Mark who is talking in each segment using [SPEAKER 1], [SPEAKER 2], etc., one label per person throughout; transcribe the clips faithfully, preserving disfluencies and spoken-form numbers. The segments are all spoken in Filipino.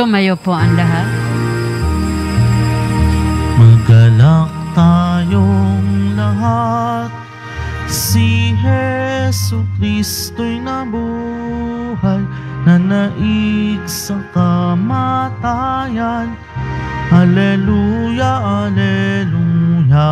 [SPEAKER 1] Tumayo po ang lahat.
[SPEAKER 2] Magalak tayong lahat, si Hesu Kristo'y nabuhay, nanaig sa kamatayan. Alleluia, alleluia.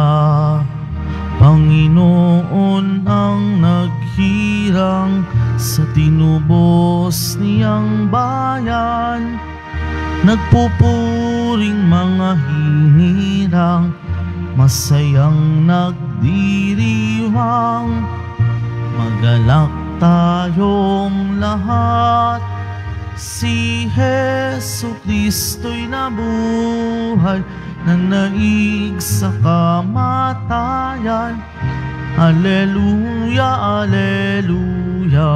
[SPEAKER 2] Panginoon ang naghirang sa tinubos niyang bayan. Nagpupuring mga hinirang, masayang nagdiriwang. Magalak tayong lahat, si Hesu Kristo'y nabuhay, nanaig sa kamatayan. Alleluia, alleluia.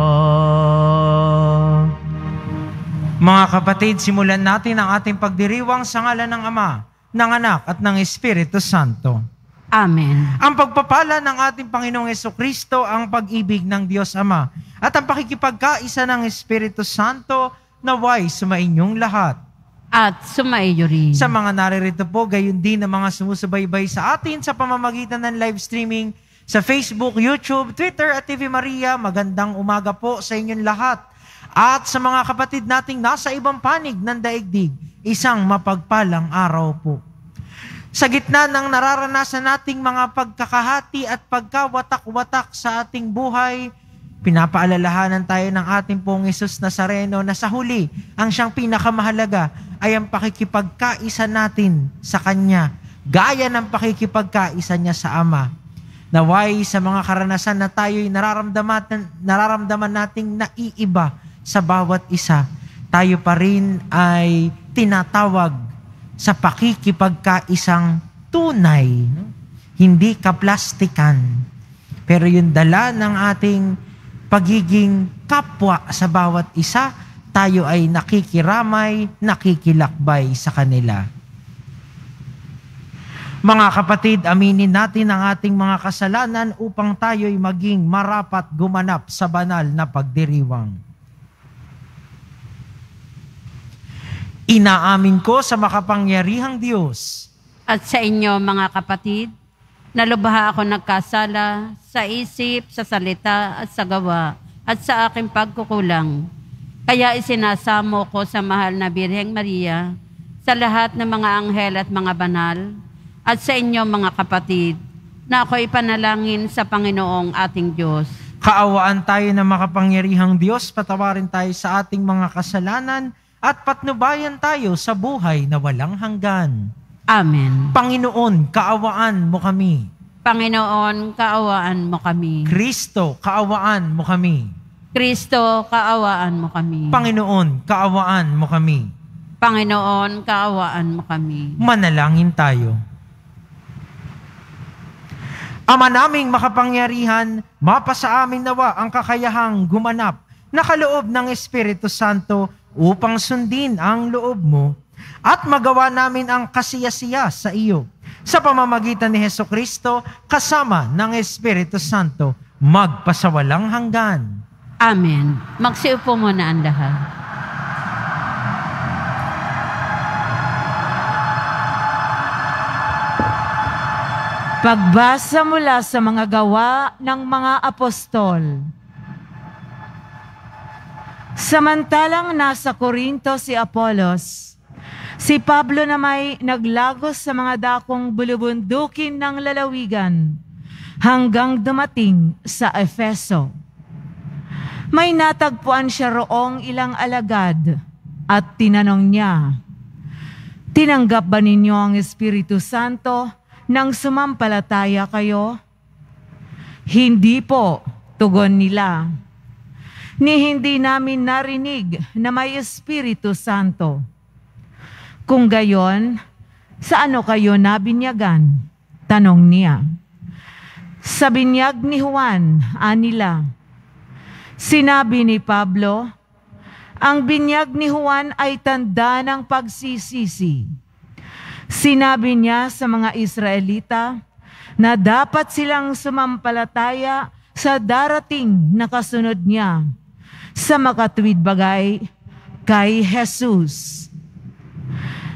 [SPEAKER 3] Mga kapatid, simulan natin ang ating pagdiriwang sa ngalan ng Ama, ng Anak at ng Espiritu Santo.
[SPEAKER 1] Amen.
[SPEAKER 3] Ang pagpapala ng ating Panginoong Jesucristo, ang pag-ibig ng Diyos Ama, at ang pakikipagkaisa ng Espiritu Santo, naway sumainyong lahat.
[SPEAKER 1] At sumaiyo rin.
[SPEAKER 3] Sa mga naririto po, gayon din ang mga sumusubaybay sa atin sa pamamagitan ng live streaming sa Facebook, YouTube, Twitter at T V Maria, magandang umaga po sa inyong lahat. At sa mga kapatid nating nasa ibang panig ng daigdig, isang mapagpalang araw po. Sa gitna ng nararanasan nating mga pagkakahati at pagkawatak-watak sa ating buhay, pinapaalalahanan tayo ng ating pong Jesus Nazareno na sa huli, ang siyang pinakamahalaga ay ang pakikipagkaisa natin sa Kanya, gaya ng pakikipagkaisa niya sa Ama. Naway sa mga karanasan na tayo'y nararamdaman, nararamdaman nating naiiba sa bawat isa, tayo pa rin ay tinatawag sa pakikipagkaisang tunay, no? Hindi kaplastikan, pero yung dala ng ating pagiging kapwa sa bawat isa, tayo ay nakikiramay, nakikilakbay sa kanila. Mga kapatid, aminin natin ang ating mga kasalanan upang tayo'y maging marapat gumanap sa banal na pagdiriwang. Inaamin ko sa makapangyarihang Diyos
[SPEAKER 1] At sa inyo mga kapatid, nalubha ako nagkasala sa isip, sa salita at sa gawa at sa aking pagkukulang. Kaya isinasamo ko sa mahal na Birheng Maria, sa lahat ng mga anghel at mga banal, at sa inyo mga kapatid, na ako'y panalangin sa Panginoong ating Diyos.
[SPEAKER 3] Kaawaan tayo ng makapangyarihang Diyos, patawarin tayo sa ating mga kasalanan, at patnubayan tayo sa buhay na walang hanggan.
[SPEAKER 1] Amen.
[SPEAKER 3] Panginoon, kaawaan mo kami.
[SPEAKER 1] Panginoon, kaawaan mo kami.
[SPEAKER 3] Kristo, kaawaan mo kami.
[SPEAKER 1] Kristo, kaawaan mo kami.
[SPEAKER 3] Panginoon, kaawaan mo kami.
[SPEAKER 1] Panginoon, kaawaan mo kami.
[SPEAKER 3] Manalangin tayo. Ama naming makapangyarihan, mapasa amin nawa ang kakayahang gumanap na kaloob ng Espiritu Santo upang sundin ang loob mo at magawa namin ang kasiyasiya sa iyo. Sa pamamagitan ni Jesucristo, kasama ng Espiritu Santo, magpasawalang hanggan.
[SPEAKER 1] Amen. Magsiupo muna ang lahat.
[SPEAKER 4] Pagbasa mula sa mga gawa ng mga apostol. Samantalang nasa Corinto si Apolos, si Pablo na may naglagos sa mga dakong bulubundukin ng lalawigan hanggang dumating sa Efeso. May natagpuan siya roong ilang alagad at tinanong niya, "Tinanggap ba ninyo ang Espiritu Santo nang sumampalataya kayo?" "Hindi po," tugon nila. "Ni hindi namin narinig na may Espiritu Santo." "Kung gayon, sa ano kayo nabinyagan?" tanong niya. "Sa binyag ni Juan," anila. Sinabi ni Pablo, "Ang binyag ni Juan ay tanda ng pagsisisi." Sinabi niya sa mga Israelita na dapat silang sumampalataya sa darating na kasunod niya, sa makatuwid bagay kay Jesus.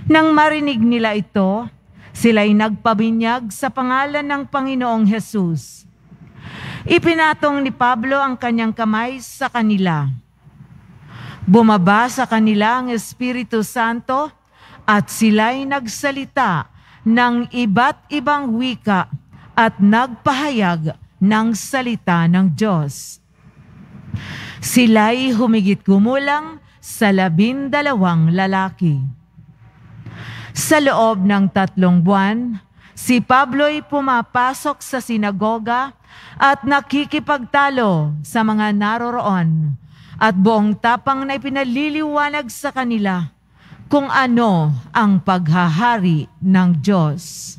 [SPEAKER 4] Nang marinig nila ito, sila'y nagpabinyag sa pangalan ng Panginoong Hesus. Ipinatong ni Pablo ang kanyang kamay sa kanila. Bumaba sa kanila ang Espiritu Santo at sila'y nagsalita ng iba't ibang wika at nagpahayag ng salita ng Diyos. Sila'y humigit gumulang sa labindalawang lalaki. Sa loob ng tatlong buwan, si Pablo'y pumapasok sa sinagoga at nakikipagtalo sa mga naroroon at buong tapang na ipinaliliwanag sa kanila kung ano ang paghahari ng Diyos.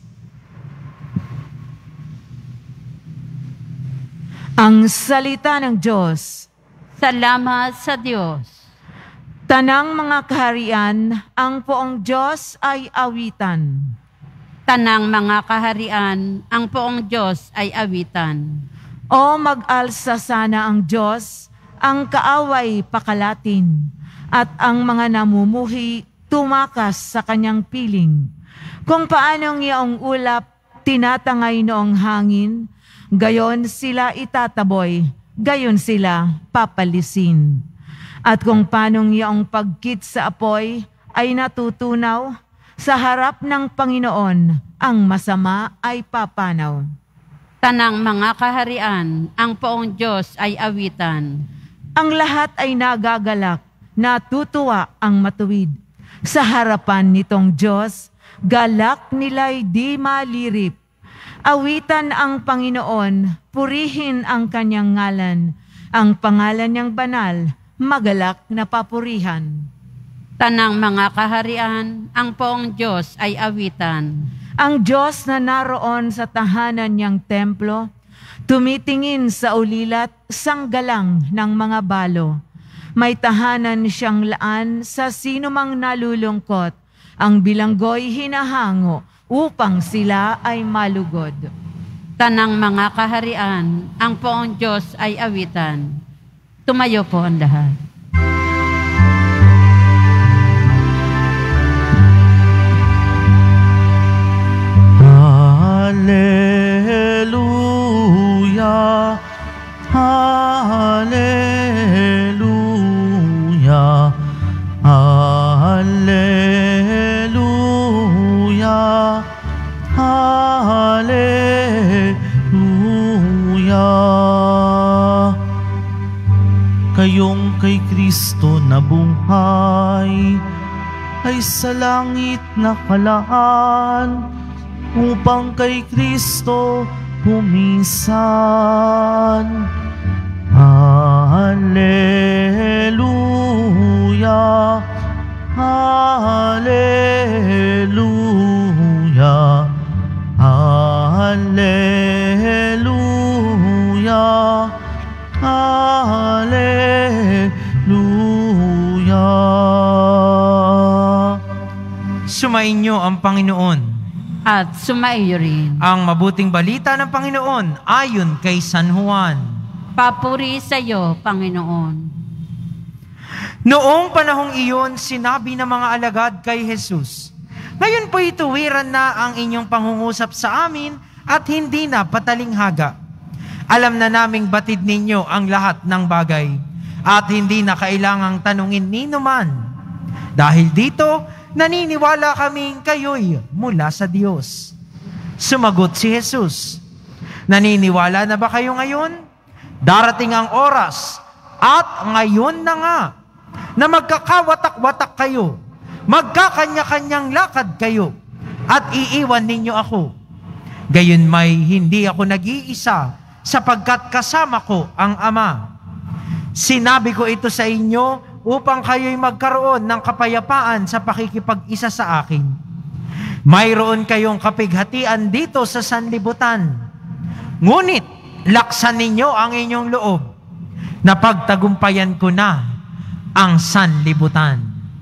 [SPEAKER 4] Ang salita ng Diyos.
[SPEAKER 1] Salamat sa Diyos.
[SPEAKER 4] Tanang mga kaharian, ang poong Diyos ay awitan.
[SPEAKER 1] Tanang mga kaharian, ang poong Diyos ay awitan.
[SPEAKER 4] O mag-alsa sana ang Diyos, ang kaaway pakalatin, at ang mga namumuhi tumakas sa kanyang piling. Kung paanong iyong ulap tinatangay noong hangin, gayon sila itataboy, gayon sila papalisin. At kung paanong iyong pagkit sa apoy ay natutunaw, sa harap ng Panginoon ang masama ay papanaw.
[SPEAKER 1] Tanang mga kaharian, ang poong Diyos ay awitan.
[SPEAKER 4] Ang lahat ay nagagalak, natutuwa ang matuwid. Sa harapan nitong Diyos, galak nila'y di malirip. Awitan ang Panginoon, purihin ang kanyang ngalan. Ang pangalan niyang banal, magalak na papurihan.
[SPEAKER 1] Tanang mga kaharian, ang poong Diyos ay awitan.
[SPEAKER 4] Ang Diyos na naroon sa tahanan niyang templo, tumitingin sa ulilat sanggalang ng mga balo. May tahanan siyang laan sa sinumang nalulungkot. Ang bilanggo'y hinahango upang sila ay malugod.
[SPEAKER 1] Tanang mga kaharian, ang poong Diyos ay awitan. Tumayo po ang lahat.
[SPEAKER 2] Hallelujah, Hallelujah, Hallelujah, Hallelujah. Kayong kay Kristo na buhay ay sa langit nakalaan upang kay Kristo pumisan. Hallelujah, Hallelujah, Hallelujah, Hallelujah.
[SPEAKER 3] Sumainyo ang Panginoon.
[SPEAKER 1] At sumaiyo rin.
[SPEAKER 3] Ang mabuting balita ng Panginoon ayon kay San Juan.
[SPEAKER 1] Papuri sa iyo, Panginoon.
[SPEAKER 3] Noong panahong iyon, sinabi ng mga alagad kay Jesus, "Ngayon po'y tuwiran na ang inyong pangungusap sa amin at hindi na patalinghaga. Alam na naming batid ninyo ang lahat ng bagay at hindi na kailangang tanungin nino man. Dahil dito, naniniwala kaming kayo'y mula sa Diyos." Sumagot si Jesus, "Naniniwala na ba kayo ngayon? Darating ang oras, at ngayon na nga, na magkakawatak-watak kayo, magkakanya-kanyang lakad kayo, at iiwan ninyo ako. Gayon may hindi ako nag-iisa, sapagkat kasama ko ang Ama. Sinabi ko ito sa inyo upang kayo'y magkaroon ng kapayapaan sa pakikipag-isa sa akin. Mayroon kayong kapighatian dito sa sanlibutan. Ngunit, laksan ninyo ang inyong loob na pagtagumpayan ko na ang sanlibutan."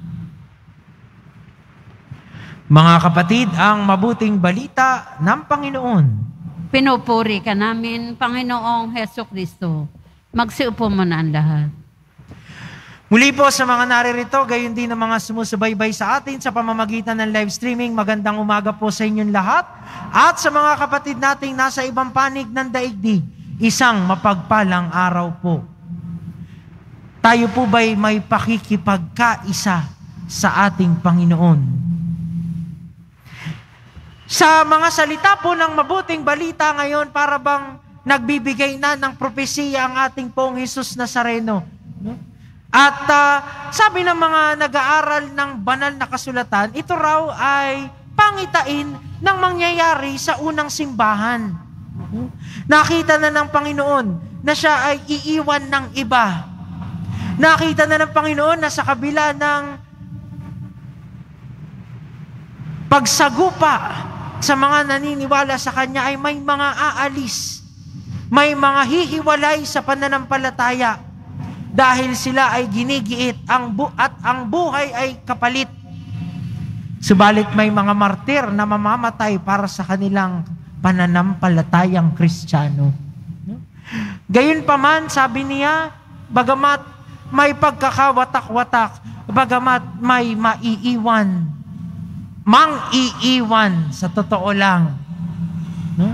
[SPEAKER 3] Mga kapatid, ang mabuting balita ng Panginoon.
[SPEAKER 1] Pinupuri ka namin, Panginoong Heso Kristo. Magsiupo mo na ang lahat.
[SPEAKER 3] Muli po sa mga naririto, gayon din ang mga sumusubaybay sa atin sa pamamagitan ng live streaming, magandang umaga po sa inyong lahat. At sa mga kapatid nating nasa ibang panig ng daigdig, isang mapagpalang araw po. Tayo po ba'y may pakikipagkaisa sa ating Panginoon? Sa mga salita po ng mabuting balita ngayon, para bang nagbibigay na ng propesiya ang ating pong Jesus Nazareno. No? At uh, sabi ng mga nag-aaral ng banal na kasulatan, ito raw ay pangitain ng mangyayari sa unang simbahan. Nakita na ng Panginoon na siya ay iiwan ng iba. Nakita na ng Panginoon na sa kabila ng pagsagupa sa mga naniniwala sa Kanya ay may mga aalis, may mga hihiwalay sa pananampalataya dahil sila ay ginigiit ang bu- at ang buhay ay kapalit. Subalit may mga martir na mamamatay para sa kanilang pananampalatayang Kristiyano. Gayon pa man, sabi niya, bagamat may pagkakawatak-watak, bagamat may maiiwan, mang-iiwan sa totoo lang, no?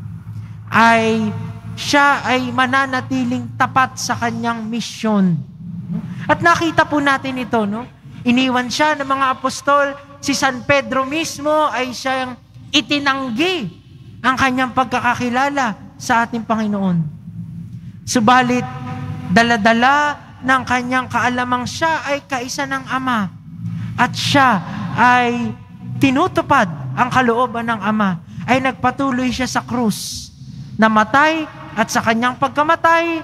[SPEAKER 3] ay siya ay mananatiling tapat sa kanyang misyon. At nakita po natin ito, no? Iniwan siya ng mga apostol, si San Pedro mismo ay siyang itinanggi ang kanyang pagkakakilala sa ating Panginoon. Subalit, daladala ng kanyang kaalamang siya ay kaisa ng Ama at siya ay tinutupad ang kalooban ng Ama, ay nagpatuloy siya sa krus, namatay, at sa kanyang pagkamatay,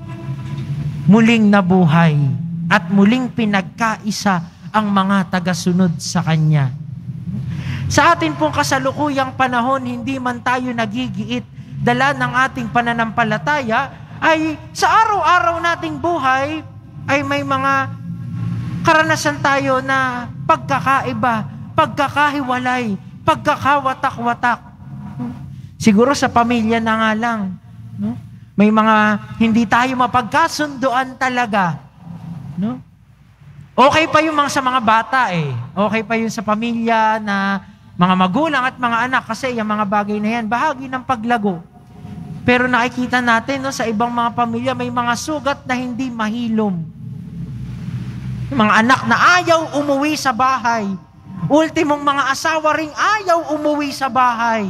[SPEAKER 3] muling nabuhay at muling pinagkaisa ang mga tagasunod sa Kanya. Sa atin pong kasalukuyang panahon, hindi man tayo nagigiit dala ng ating pananampalataya, ay sa araw-araw nating buhay, ay may mga karanasan tayo na pagkakaiba, pagkakahiwalay, pagkakawatak-watak. Siguro sa pamilya na nga lang, no? May mga hindi tayo mapagkasunduan talaga. No? Okay pa yung mga sa mga bata eh. Okay pa yung sa pamilya na mga magulang at mga anak kasi yung mga bagay na yan, bahagi ng paglago. Pero nakikita natin, no, sa ibang mga pamilya, may mga sugat na hindi mahilom. Mga anak na ayaw umuwi sa bahay. Ultimong mga asawa ring ayaw umuwi sa bahay.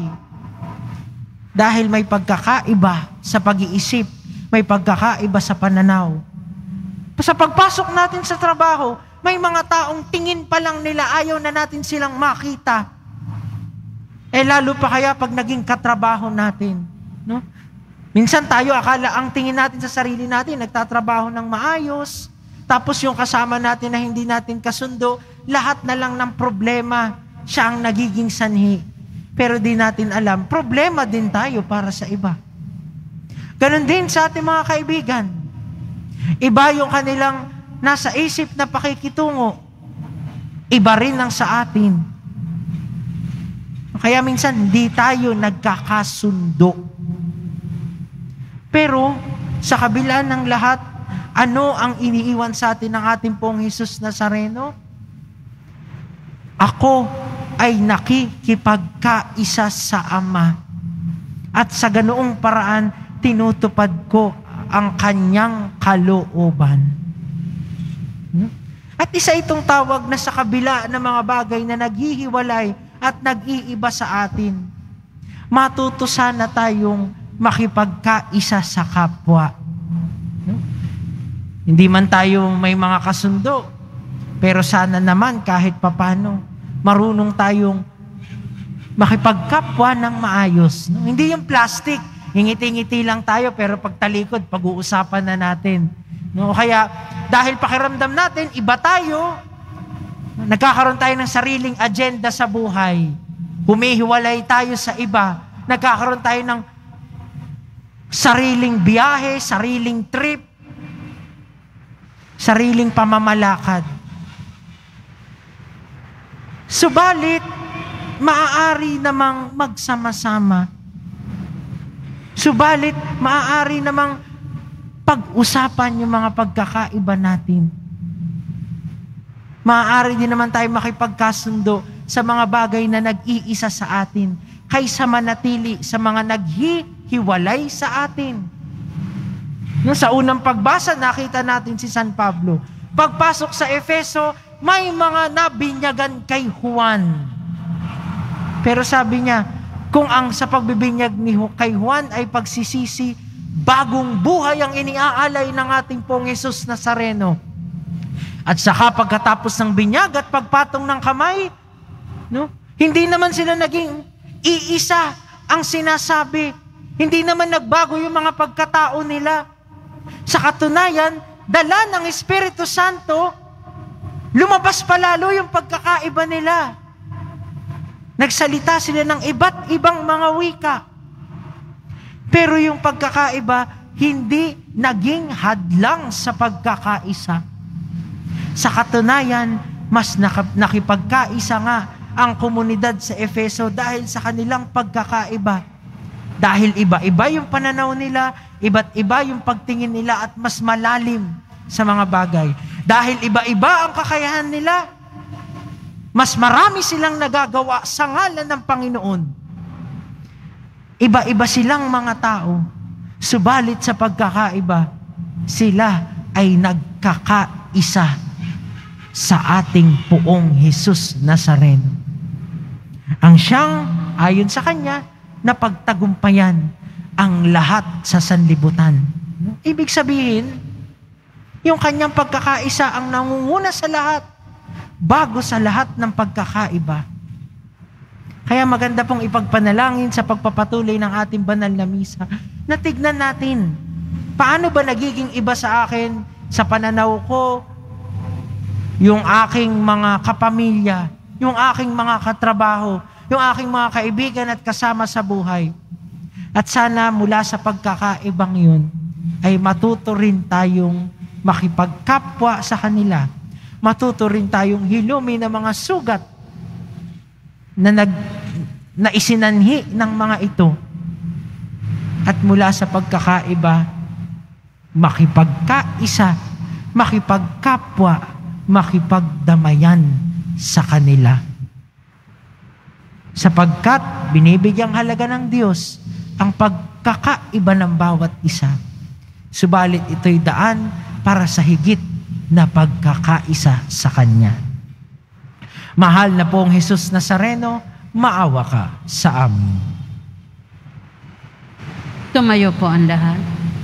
[SPEAKER 3] Dahil may pagkakaiba sa pag-iisip, may pagkakaiba sa pananaw. Sa pagpasok natin sa trabaho, may mga taong tingin pa lang nila ayaw na natin silang makita. Eh lalo pa kaya pag naging katrabaho natin. No? Minsan tayo akala ang tingin natin sa sarili natin, nagtatrabaho ng maayos, tapos yung kasama natin na hindi natin kasundo, lahat na lang ng problema, siya ang nagiging sanhi. Pero di natin alam, problema din tayo para sa iba. Ganon din sa ating mga kaibigan. Iba yung kanilang nasa isip na pakikitungo. Iba rin ang sa atin. Kaya minsan, di tayo nagkakasundo. Pero, sa kabila ng lahat, ano ang iniiwan sa atin ng ating pong Jesus Nazareno? Ako ay nakikipagkaisa sa Ama. At sa ganoong paraan, tinutupad ko ang kanyang kalooban. At isa itong tawag na sa kabila ng mga bagay na naghihiwalay at nag-iiba sa atin, matuto sana tayong makipagkaisa sa kapwa. Hindi man tayo may mga kasundo, pero sana naman kahit papano, marunong tayong makipagkapwa ng maayos. No? Hindi yung plastic, ngiti-ngiti lang tayo, pero pagtalikod, pag-uusapan na natin. No? Kaya, dahil pakiramdam natin, iba tayo, nagkakaroon tayo ng sariling agenda sa buhay. Humihiwalay tayo sa iba. Nagkakaroon tayo ng sariling biyahe, sariling trip, sariling pamamalakad. Subalit, maaari namang magsama-sama. Subalit, maaari namang pag-usapan yung mga pagkakaiba natin. Maaari din naman tayo makipagkasundo sa mga bagay na nag-iisa sa atin kaysa manatili sa mga naghihiwalay sa atin. No, sa unang pagbasa, nakita natin si San Pablo. Pagpasok sa Efeso, may mga nabinyagan kay Juan. Pero sabi niya, kung ang sa pagbibinyag ni kay Juan ay pagsisisi, bagong buhay ang iniaalay ng ating Pong Jesus Nazareno. At saka pagkatapos ng binyag at pagpatong ng kamay, no, hindi naman sila naging iisa ang sinasabi. Hindi naman nagbago yung mga pagkatao nila. Sa katunayan, dala ng Espiritu Santo, lumabas palalo yung pagkakaiba nila. Nagsalita sila ng iba't ibang mga wika. Pero yung pagkakaiba, hindi naging hadlang sa pagkakaisa. Sa katunayan, mas nakipagkaisa nga ang komunidad sa Efeso dahil sa kanilang pagkakaiba. Dahil iba-iba yung pananaw nila, iba't iba yung pagtingin nila at mas malalim sa mga bagay. Dahil iba-iba ang kakayahan nila, mas marami silang nagagawa sa ngalan ng Panginoon. Iba-iba silang mga tao, subalit sa pagkakaiba, sila ay nagkakaisa sa ating Poong Jesus Nazareno. Ang siyang, ayon sa Kanya, na pagtagumpayan ang lahat sa sanlibutan. Ibig sabihin, yung Kanyang pagkakaisa ang nangunguna sa lahat, bago sa lahat ng pagkakaiba. Kaya maganda pong ipagpanalangin sa pagpapatuloy ng ating banal na misa, na tignan natin, paano ba nagiging iba sa akin, sa pananaw ko, yung aking mga kapamilya, yung aking mga katrabaho, yung aking mga kaibigan at kasama sa buhay. At sana mula sa pagkakaibang yun, ay matuto rin tayong makipagkapwa sa kanila. Matuto rin tayong hilumi ng mga sugat na, nag, na isinanhi ng mga ito. At mula sa pagkakaiba, makipagkaisa, makipagkapwa, makipagdamayan sa kanila. Sapagkat binibigyang halaga ng Diyos ang pagkakaiba ng bawat isa. Subalit ito'y daan para sa higit na pagkakaisa sa Kanya. Mahal na Poong Jesus Nazareno, maawa ka sa amin.
[SPEAKER 1] Tumayo po ang lahat.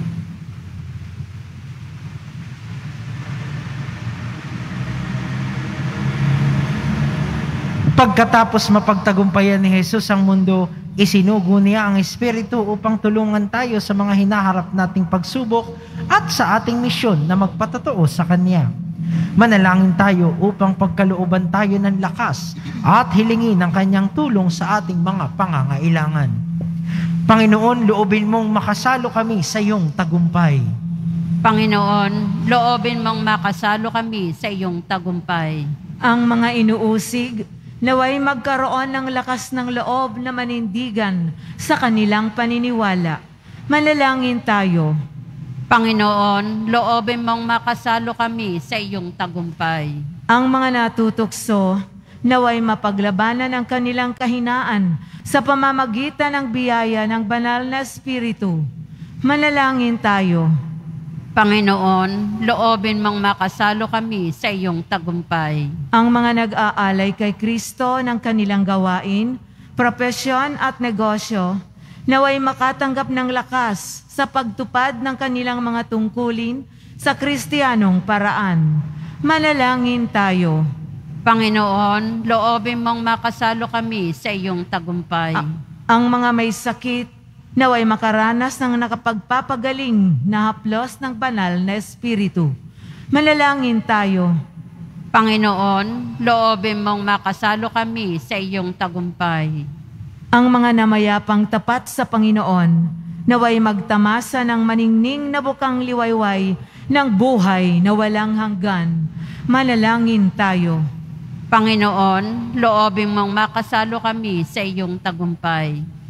[SPEAKER 3] Pagkatapos mapagtagumpayan ni Jesus ang mundo, isinugo niya ang Espiritu upang tulungan tayo sa mga hinaharap nating pagsubok at sa ating misyon na magpatotoo sa Kanya. Manalangin tayo upang pagkalooban tayo ng lakas at hilingin ang Kanyang tulong sa ating mga pangangailangan. Panginoon, loobin mong makasalo kami sa iyong tagumpay.
[SPEAKER 1] Panginoon, loobin mong makasalo kami sa iyong tagumpay.
[SPEAKER 4] Ang mga inuusig, naway magkaroon ng lakas ng loob na manindigan sa kanilang paniniwala. Manalangin tayo.
[SPEAKER 1] Panginoon, loobin mong makasalo kami sa iyong tagumpay.
[SPEAKER 4] Ang mga natutokso, naway mapaglabanan ang kanilang kahinaan sa pamamagitan ng biyaya ng banal na Espiritu. Manalangin tayo.
[SPEAKER 1] Panginoon, loobin mong makasalo kami sa iyong tagumpay.
[SPEAKER 4] Ang mga nag-aalay kay Kristo ng kanilang gawain, propesyon at negosyo, naway makatanggap ng lakas sa pagtupad ng kanilang mga tungkulin sa Kristiyanong paraan. Manalangin tayo.
[SPEAKER 1] Panginoon, loobin mong makasalo kami sa iyong tagumpay.
[SPEAKER 4] A- ang mga may sakit, naway makaranas ng nakapagpapagaling na haplos ng banal na Espiritu. Manalangin tayo.
[SPEAKER 1] Panginoon, loobin mong makasalo kami sa iyong tagumpay.
[SPEAKER 4] Ang mga namayapang tapat sa Panginoon, naway magtamasa ng maningning na bukang liwayway ng buhay na walang hanggan. Manalangin tayo.
[SPEAKER 1] Panginoon, loobin mong makasalo kami sa iyong tagumpay.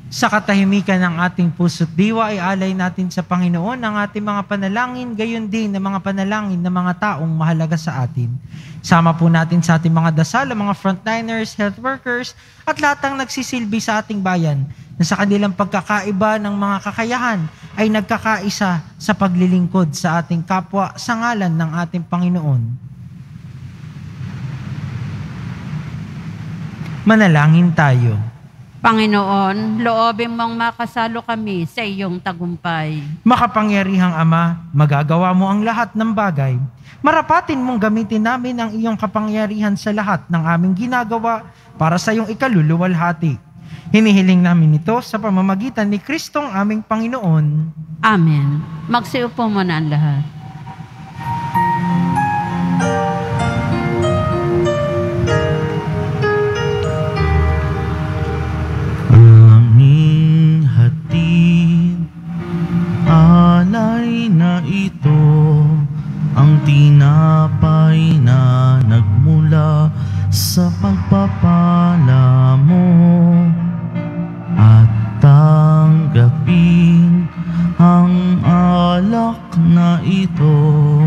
[SPEAKER 3] Sa katahimikan ng ating puso't diwa ay alay natin sa Panginoon ang ating mga panalangin, gayon din ng mga panalangin ng mga taong mahalaga sa atin. Sama po natin sa ating mga dasal, ang mga frontliners, health workers, at lahat ng nagsisilbi sa ating bayan na sa kanilang pagkakaiba ng mga kakayahan ay nagkakaisa sa paglilingkod sa ating kapwa sa ngalan ng ating Panginoon. Manalangin tayo.
[SPEAKER 1] Panginoon, loobin mong makasalo kami sa iyong tagumpay.
[SPEAKER 3] Makapangyarihang Ama, magagawa mo ang lahat ng bagay. Marapatin mong gamitin namin ang iyong kapangyarihan sa lahat ng aming ginagawa para sa iyong ikaluluwalhati. Hinihiling namin ito sa pamamagitan ni Kristong aming Panginoon.
[SPEAKER 1] Amen. Magsiupo muna ang lahat.
[SPEAKER 2] Aming hatid, alay na ito, ang tinapay na nagmula sa pagpapala mo. At tanggapin ang alak na ito,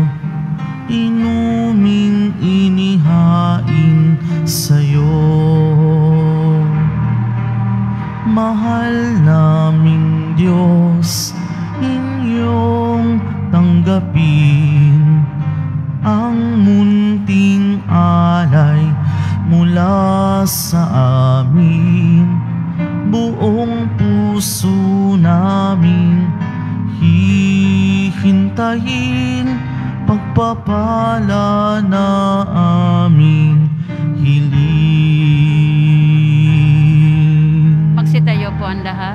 [SPEAKER 2] inuming inihain sa'yo. Mahal naming Diyos, inyong tanggapin ang munting alay mula sa amin. Buong puso namin hihintayin pagpapala na aming hiling.
[SPEAKER 1] Magsitayo po ang lahat.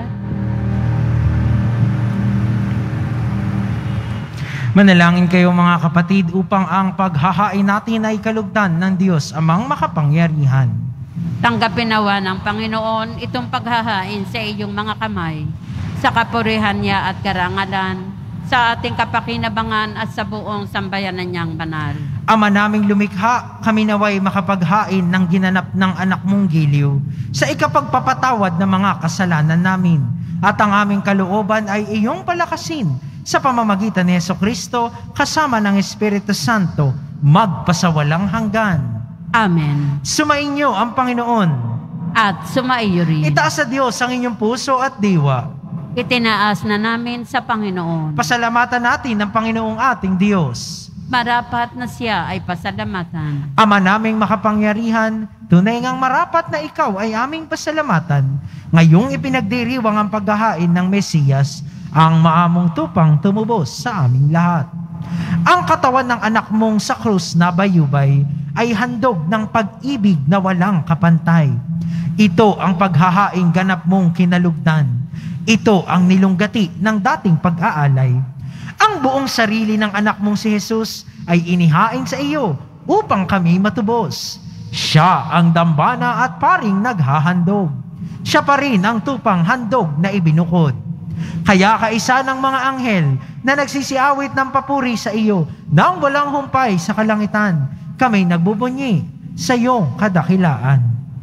[SPEAKER 3] Manalangin kayo mga kapatid upang ang paghahain natin ay kalugdan ng Diyos amang makapangyarihan.
[SPEAKER 1] Tanggapin nawa ng Panginoon itong paghahain sa iyong mga kamay, sa kapurihan niya at karangalan, sa ating kapakinabangan at sa buong sambayanan niyang banal.
[SPEAKER 3] Ama naming lumikha, kami naway makapaghain ng ginanap ng anak mong giliw sa ikapagpapatawad ng mga kasalanan namin. At ang aming kalooban ay iyong palakasin sa pamamagitan ni Jesucristo kasama ng Espiritu Santo magpasawalang hanggan.
[SPEAKER 1] Amen.
[SPEAKER 3] Sumainyo ang Panginoon.
[SPEAKER 1] At sumaiyo rin.
[SPEAKER 3] Itaas sa Diyos ang inyong puso at diwa.
[SPEAKER 1] Itinaas na namin sa Panginoon.
[SPEAKER 3] Pasalamatan natin ang Panginoong ating Diyos.
[SPEAKER 1] Marapat na siya ay pasalamatan.
[SPEAKER 3] Ama naming makapangyarihan, tunay ngang marapat na ikaw ay aming pasalamatan. Ngayong ipinagdiriwang ang paghahain ng Mesiyas, ang maamong tupang tumubos sa aming lahat. Ang katawan ng anak mong sa krus na bayubay ay handog ng pag-ibig na walang kapantay. Ito ang paghahaing ganap mong kinalugdan. Ito ang nilunggati ng dating pag-aalay. Ang buong sarili ng anak mong si Jesus ay inihain sa iyo upang kami matubos. Siya ang dambana at paring naghahandog. Siya pa rin ang tupang handog na ibinukod. Kaya kaisa ng mga anghel na nagsisiawit ng papuri sa iyo nang walang humpay sa kalangitan, kami nagbubunyi sa iyong kadakilaan.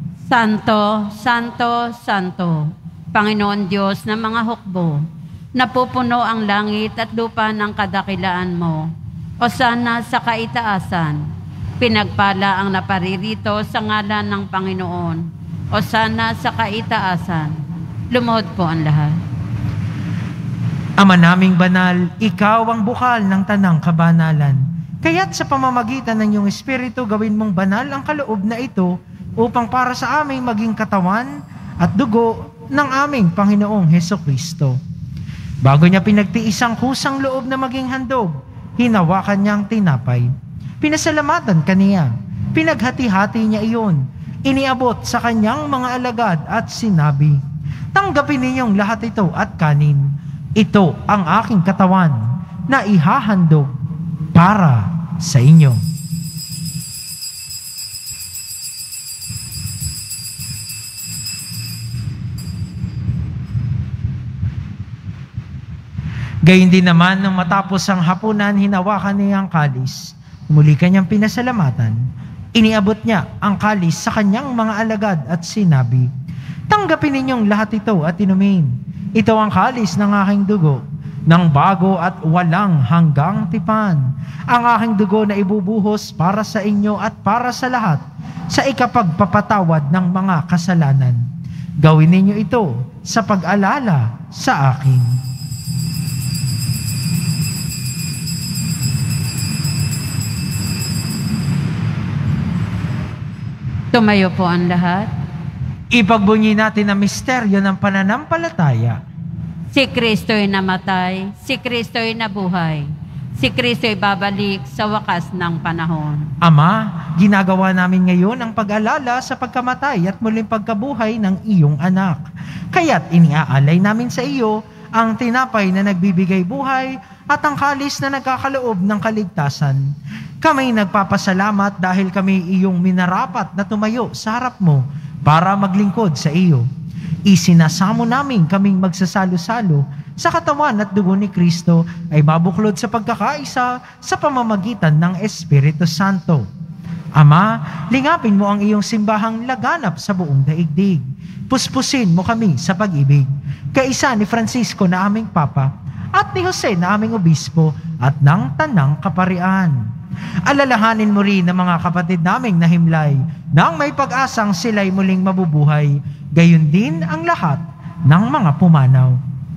[SPEAKER 1] Santo, Santo, Santo, Panginoon Diyos ng mga hukbo, napupuno ang langit at lupa ng kadakilaan mo. Hosana sa kaitaasan, pinagpala ang naparirito sa ngalan ng Panginoon. Hosana sa kaitaasan. Lumuhod po ang lahat.
[SPEAKER 3] Ama naming banal, ikaw ang bukal ng tanang kabanalan. Kaya't sa pamamagitan ng iyong Espiritu, gawin mong banal ang kaloob na ito upang para sa aming maging katawan at dugo ng aming Panginoong Hesukristo. Bago niya pinagtiis ang kusang loob na maging handog, hinawakan niyang tinapay. Pinasalamatan kaniya, pinaghati-hati niya iyon, iniabot sa kanyang mga alagad at sinabi, "Tanggapin ninyong lahat ito at kanin. Ito ang aking katawan na ihahandog para sa inyo." Gayun din naman, nung matapos ang hapunan, hinawakan niya ang kalis. Muli kanyang pinasalamatan. Iniabot niya ang kalis sa kanyang mga alagad at sinabi, Tanggapin ninyong lahat ito at inumin. Ito ang kalis ng aking dugo, ng bago at walang hanggang tipan. Ang aking dugo na ibubuhos para sa inyo at para sa lahat, sa ikapagpapatawad ng mga kasalanan. Gawin ninyo ito sa pag-alala sa akin.
[SPEAKER 1] Tumayo po ang lahat.
[SPEAKER 3] Ipagbunyi natin ang misteryo ng pananampalataya.
[SPEAKER 1] Si Kristo'y namatay, si Kristo'y nabuhay, si Kristo'y babalik sa wakas ng panahon.
[SPEAKER 3] Ama, ginagawa namin ngayon ang pag-alala sa pagkamatay at muling pagkabuhay ng iyong anak. Kaya't iniaalay namin sa iyo ang tinapay na nagbibigay buhay at ang kalis na nagkakaloob ng kaligtasan. Kami nagpapasalamat dahil kami iyong minarapat na tumayo sa harap mo para maglingkod sa iyo. Isinasamo namin kaming magsasalo-salo sa katawan at dugo ni Kristo ay mabuklod sa pagkakaisa sa pamamagitan ng Espiritu Santo. Ama, lingapin mo ang iyong simbahang laganap sa buong daigdig. Puspusin mo kami sa pag-ibig. Kaisa ni Francisco na aming Papa at ni Jose na aming Obispo at ng Tanang Kaparian. Alalahanin mo rin ang mga kapatid naming nahimlay nang may pag-asang sila'y muling mabubuhay, gayon din ang lahat ng mga pumanaw.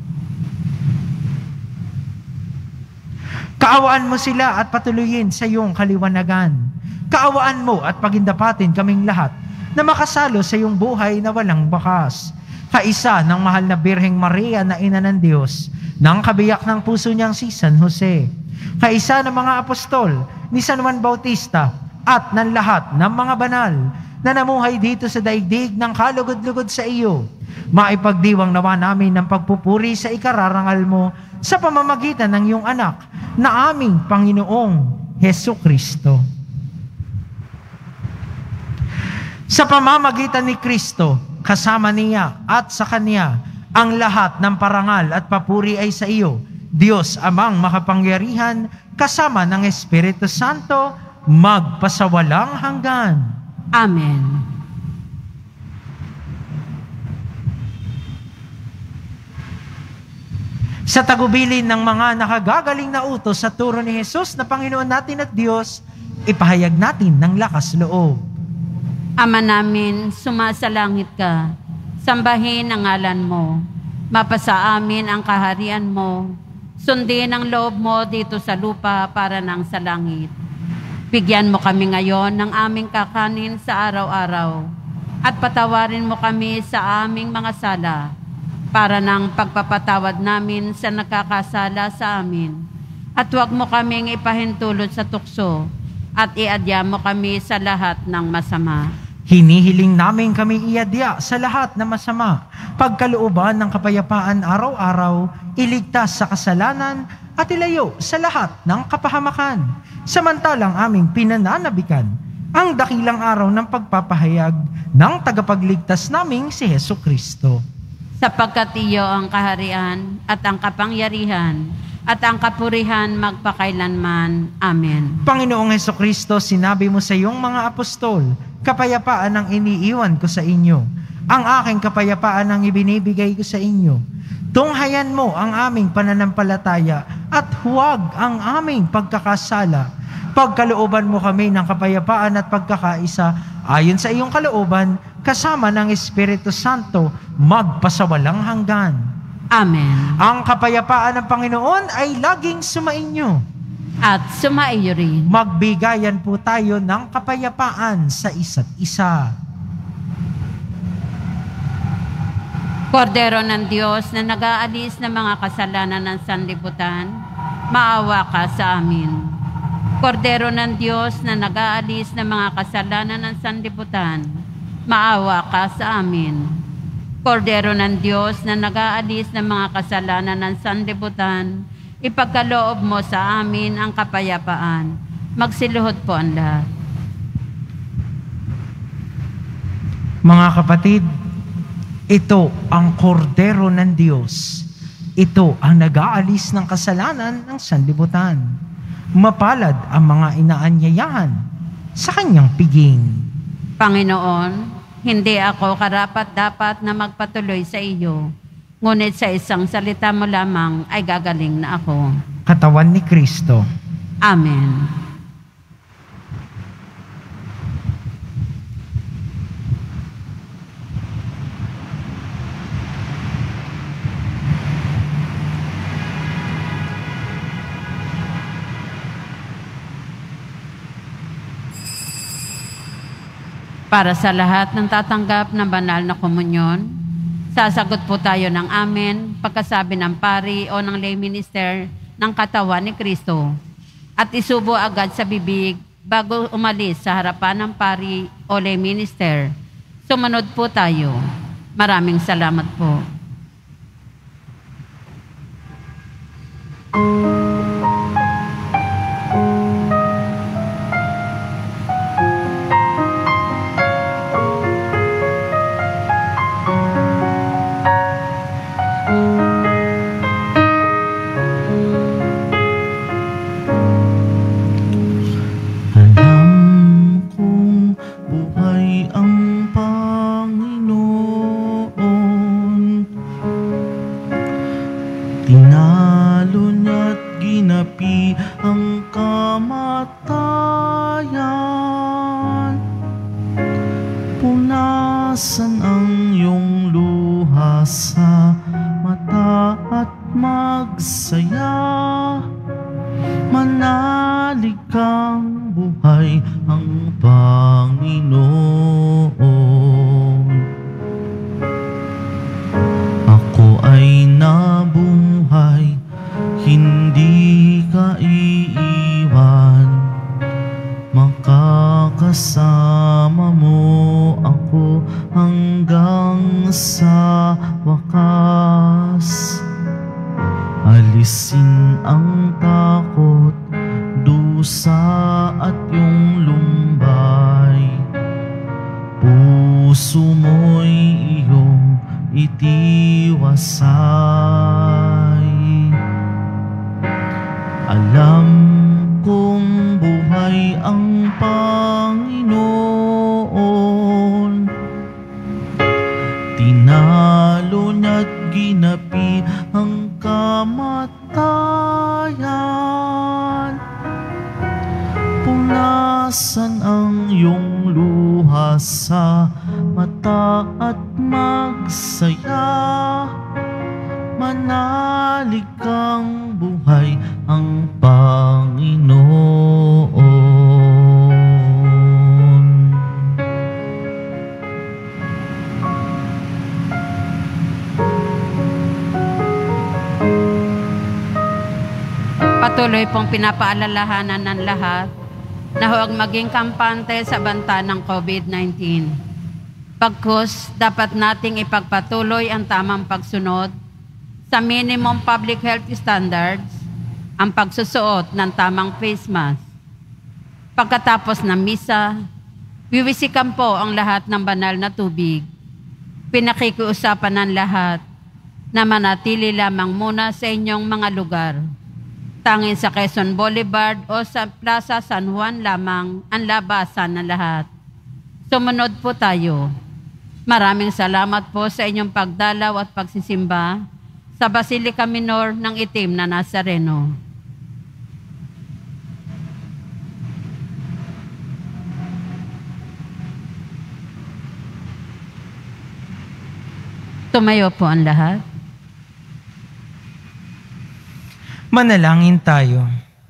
[SPEAKER 3] Kaawaan mo sila at patuloyin sa iyong kaliwanagan. Kaawaan mo at pagindapatin kaming lahat na makasalo sa iyong buhay na walang bakas. Kaisa ng mahal na Birheng Maria na Ina ng Diyos, ng kabiyak ng puso niyang si San Jose, kaisa ng mga apostol ni San Juan Bautista at ng lahat ng mga banal na namuhay dito sa daigdig ng kalugod-lugod sa iyo, maipagdiwang nawa namin ng pagpupuri sa ikararangal mo sa pamamagitan ng iyong anak na aming Panginoong Hesu Kristo. Sa pamamagitan ni Kristo, kasama niya at sa Kanya, ang lahat ng parangal at papuri ay sa iyo, Diyos amang makapangyarihan, kasama ng Espiritu Santo, magpasawalang hanggan.
[SPEAKER 1] Amen.
[SPEAKER 3] Sa tagubilin ng mga nakagagaling na utos sa turo ni Jesus na Panginoon natin at Diyos, ipahayag natin ng lakas loob.
[SPEAKER 1] Ama namin, sumasalangit ka, sambahin ang ngalan mo, mapasa amin ang kaharian mo, sundin ang loob mo dito sa lupa para nang sa langit. Bigyan mo kami ngayon ng aming kakanin sa araw-araw at patawarin mo kami sa aming mga sala para nang pagpapatawad namin sa nakakasala sa amin. At huwag mo kaming ipahintulot sa tukso at iadya mo kami sa lahat ng masama.
[SPEAKER 3] Hinihiling namin kami iadya sa lahat na masama, pagkalooban ng kapayapaan araw-araw, iligtas sa kasalanan at ilayo sa lahat ng kapahamakan. Samantalang aming pinananabikan ang dakilang araw ng pagpapahayag ng tagapagligtas naming si Hesu Kristo.
[SPEAKER 1] Sapagkat iyo ang kaharian at ang kapangyarihan at ang kapurihan magpakailanman. Amen.
[SPEAKER 3] Panginoong Hesu Kristo, sinabi mo sa iyong mga apostol, kapayapaan ang iniiwan ko sa inyo. Ang aking kapayapaan ang ibinibigay ko sa inyo. Tunghayan mo ang aming pananampalataya at huwag ang aming pagkakasala. Pagkalooban mo kami ng kapayapaan at pagkakaisa ayon sa iyong kalooban, kasama ng Espiritu Santo, magpasawalang hanggan.
[SPEAKER 1] Amen.
[SPEAKER 3] Ang kapayapaan ng Panginoon ay laging sumainyo.
[SPEAKER 1] At sumaiyo rin.
[SPEAKER 3] Magbigayan po tayo ng kapayapaan sa isa't isa.
[SPEAKER 1] Kordero ng Diyos na nag-aalis ng mga kasalanan ng sanlibutan, maawa ka sa amin. Kordero ng Diyos na nag-aalis ng mga kasalanan ng sanlibutan, maawa ka sa amin. Kordero ng Diyos na nag-aalis ng mga kasalanan ng sanlibutan, ipagkaloob mo sa amin ang kapayapaan. Magsiluhod po ang lahat.
[SPEAKER 3] Mga kapatid, ito ang kordero ng Diyos. Ito ang nag-aalis ng kasalanan ng sanlibutan. Mapalad ang mga inaanyayahan sa kanyang piging.
[SPEAKER 1] Panginoon, hindi ako karapat-dapat na magpatuloy sa iyo. Ngunit sa isang salita mo lamang ay gagaling na ako.
[SPEAKER 3] Katawan ni Kristo.
[SPEAKER 1] Amen. Para sa lahat ng tatanggap ng banal na komunyon, sasagot po tayo ng amen pagkasabi ng pari o ng lay minister ng katawan ni Kristo at isubo agad sa bibig bago umalis sa harapan ng pari o lay minister. Sumunod po tayo. Maraming salamat po.
[SPEAKER 2] Tinalo niya't ginapi ang kamatayan. Punasan ang iyong luha sa mata at magsaya. Manalig kang buhay ang Panginoon. Ako ay nabuhay, hindi ka iiwan. Makakasama mo ako hanggang sa wakas. Alisin ang takot, dusa at yung lumbay. Puso mo'y iyong itiwasay. Alam kong buhay ang Panginoon. Tinalo niya't ginapi ang kamatayan. Punasan ang iyong luha sa mata at magsaya. Manalig kang buhay ang Panginoon.
[SPEAKER 1] Patuloy pong pinapaalalahanan ng lahat na huwag maging kampante sa banta ng COVID nineteen. Pagkus, dapat nating ipagpatuloy ang tamang pagsunod sa minimum public health standards, ang pagsusuot ng tamang face mask. Pagkatapos ng misa, wiwisikan po ang lahat ng banal na tubig. Pinakikiusapan ng lahat na manatili lamang muna sa inyong mga lugar. Tanging sa Quezon Boulevard o sa Plaza San Juan lamang ang labasan ng lahat. Sumunod po tayo. Maraming salamat po sa inyong pagdalaw at pagsisimba sa Basilica Minor ng Itim na Nazareno. Tumayo po ang lahat.
[SPEAKER 3] Manalangin tayo.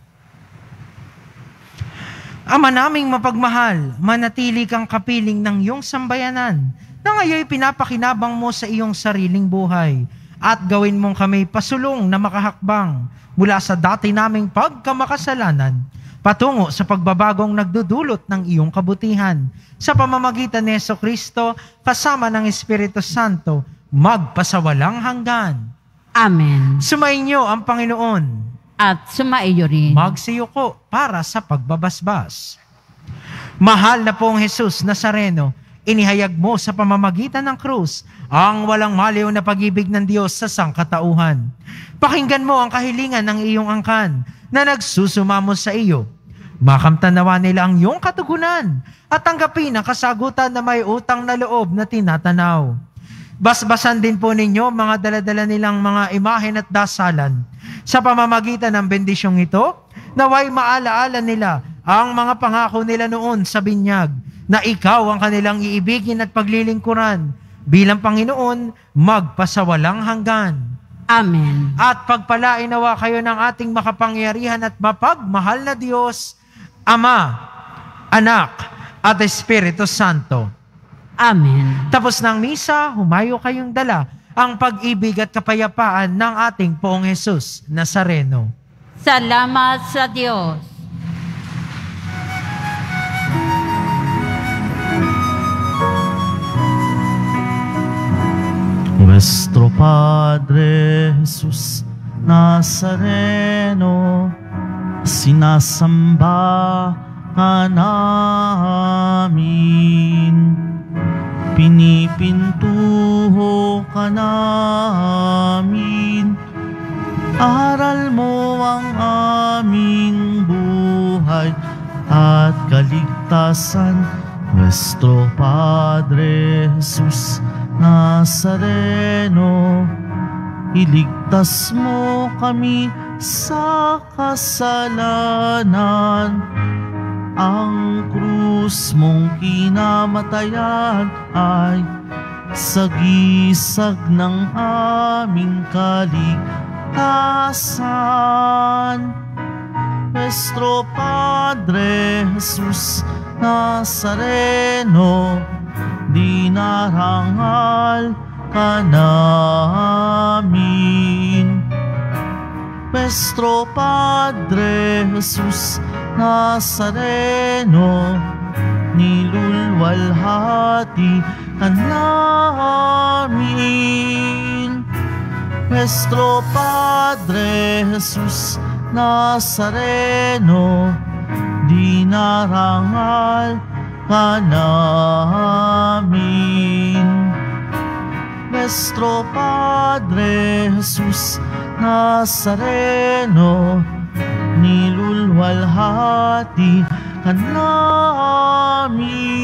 [SPEAKER 3] Ama naming mapagmahal, manatili kang kapiling ng iyong sambayanan na ngayon pinapakinabang mo sa iyong sariling buhay at gawin mong kami pasulong na makahakbang mula sa dati naming pagkamakasalanan patungo sa pagbabagong nagdudulot ng iyong kabutihan. Sa pamamagitan ni Jesucristo kasama ng Espiritu Santo, magpasawalang hanggan.
[SPEAKER 1] Amen.
[SPEAKER 3] Sumainyo ang Panginoon.
[SPEAKER 1] At sumaiyo rin.
[SPEAKER 3] Magsiyuko para sa pagbabasbas. Mahal na pong Jesus Nazareno, inihayag mo sa pamamagitan ng krus ang walang maliw na pag-ibig ng Diyos sa sangkatauhan. Pakinggan mo ang kahilingan ng iyong angkan na nagsusumamo sa iyo. Makamtan nawa nila ang iyong katugunan at tanggapin ang kasagutan na may utang na loob na tinatanaw. Basbasan din po ninyo mga daladala nilang mga imahen at dasalan. Sa pamamagitan ng bendisyong ito, naway maalaala nila ang mga pangako nila noon sa binyag, na ikaw ang kanilang iibigin at paglilingkuran bilang Panginoon magpasawalang hanggan.
[SPEAKER 1] Amen.
[SPEAKER 3] At pagpalain nawa kayo ng ating makapangyarihan at mapagmahal na Diyos, Ama, Anak, at Espiritu Santo.
[SPEAKER 1] Amen.
[SPEAKER 3] Tapos ng misa, humayo kayong dala ang pag-ibig at kapayapaan ng ating Poong Jesus Nazareno.
[SPEAKER 1] Salamat sa Diyos.
[SPEAKER 2] Nuestro Padre Jesus Nazareno, sinasamba ka namin, pinipintuho ka namin, aral mo ang aming buhay at kaligtasan. Nuestro Padre Jesus Nazareno, iligtas mo kami sa kasalanan. Ang krus mong kinamatayan ay sagisag ng aming kaligtasan. Nuestro Padre Jesus Nazareno, dinarangal ka namin. Nuestro Padre Jesus Nazareno, nilulwalhati ka namin. Nuestro Padre Jesus Nazareno, dinarangal ka namin. Nuestro Padre Jesus Nazareno, nilulwalhati ka namin.